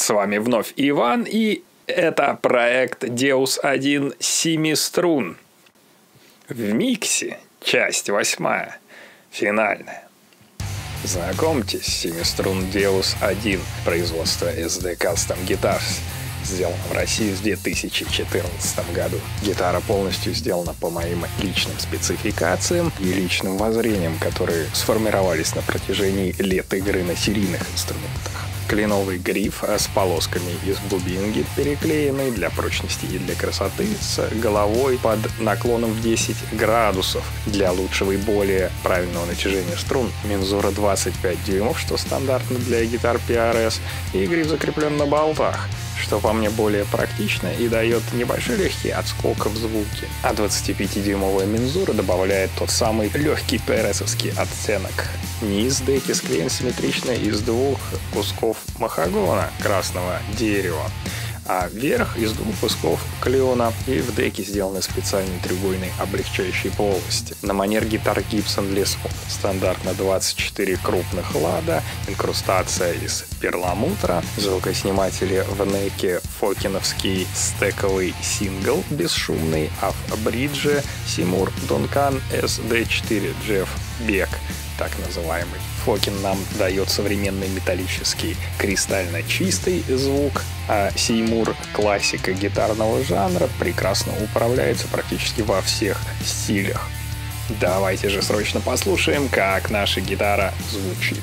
С вами вновь Иван, и это проект Deus 1 7-струн. В миксе часть 8, финальная. Знакомьтесь, 7-струн Deus 1, производство SD Custom Guitars, сделано в России в 2014 году. Гитара полностью сделана по моим личным спецификациям и личным воззрениям, которые сформировались на протяжении лет игры на серийных инструментах. Кленовый гриф с полосками из бубинги, переклеенный для прочности и для красоты, с головой под наклоном в 10 градусов для лучшего и более правильного натяжения струн. Мензура 25 дюймов, что стандартно для гитар PRS, и гриф закреплен на болтах, что по мне более практично и дает небольшой легкий отскок в звуке. А 25-дюймовая мензура добавляет тот самый легкий PRS-овский оттенок. Низ деки склеен симметрично из двух кусков махагона красного дерева, а верх из двух кусков клена, и в деке сделаны специальные треугольные облегчающие полости. На манер гитар Gibson Les Paul. Стандартно 24 крупных лада, инкрустация из перламутра, звукосниматели в неке фокиновский стековый сингл бесшумный, а в бридже Seymour Duncan SD4 Jeff Beck, так называемый. Фокин нам дает современный металлический кристально чистый звук, а Сеймур, классика гитарного жанра, прекрасно управляется практически во всех стилях. Давайте же срочно послушаем, как наша гитара звучит.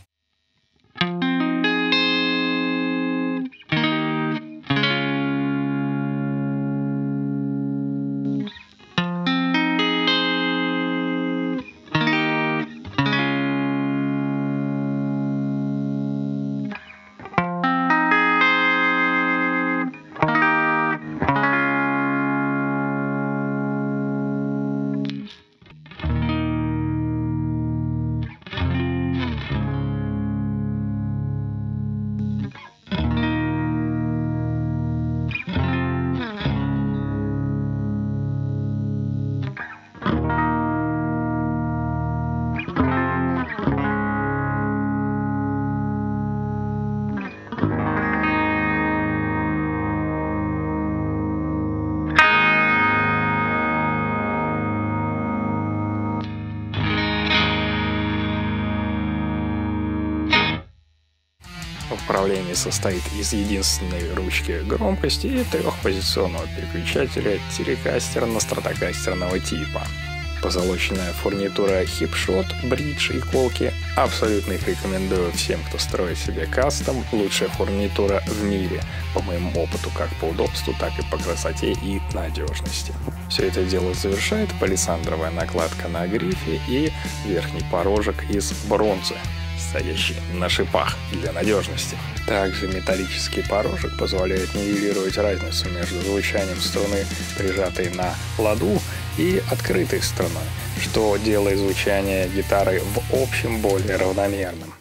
Управление состоит из единственной ручки громкости и трехпозиционного переключателя телекастерно-стратокастерного типа. Позолоченная фурнитура хипшот, бридж и колки. Абсолютно их рекомендую всем, кто строит себе кастом. Лучшая фурнитура в мире, по моему опыту, как по удобству, так и по красоте и надежности. Все это дело завершает палисандровая накладка на грифе и верхний порожек из бронзы, стоящий на шипах для надежности. Также металлический порожек позволяет нивелировать разницу между звучанием струны, прижатой на ладу, и открытой струной, что делает звучание гитары в общем более равномерным.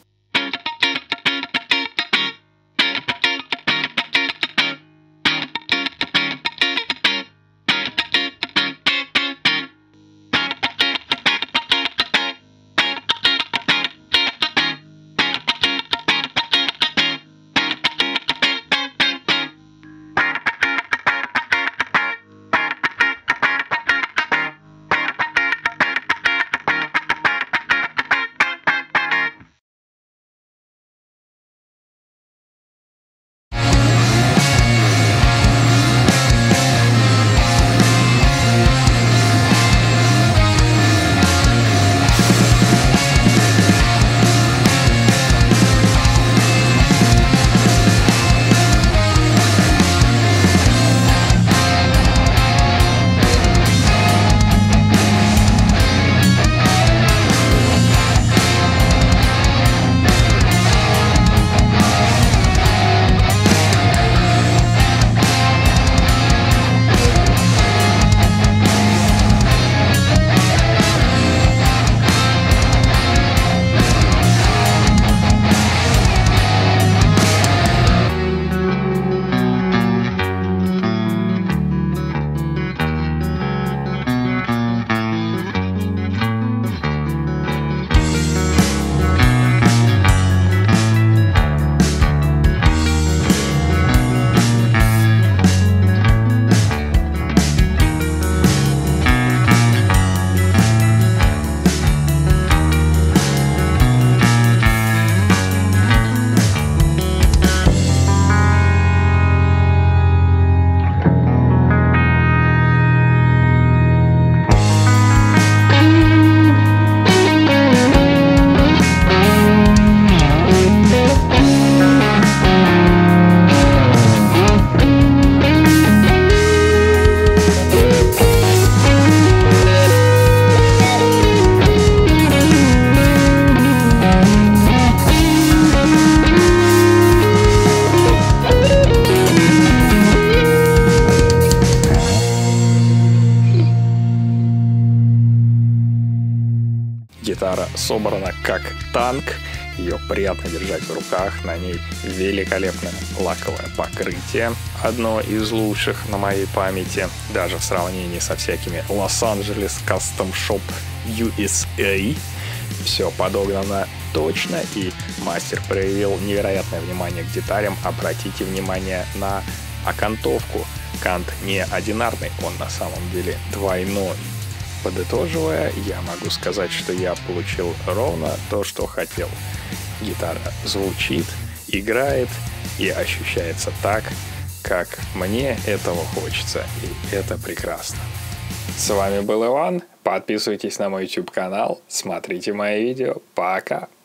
Гитара собрана как танк, ее приятно держать в руках, на ней великолепное лаковое покрытие, одно из лучших на моей памяти, даже в сравнении со всякими Los-Angeles Custom Shop USA. Все подогнано точно, и мастер проявил невероятное внимание к деталям. Обратите внимание на окантовку. Кант не одинарный, он на самом деле двойной. Подытоживая, я могу сказать, что я получил ровно то, что хотел. Гитара звучит, играет и ощущается так, как мне этого хочется, и это прекрасно. С вами был Иван. Подписывайтесь на мой YouTube-канал, смотрите мои видео. Пока!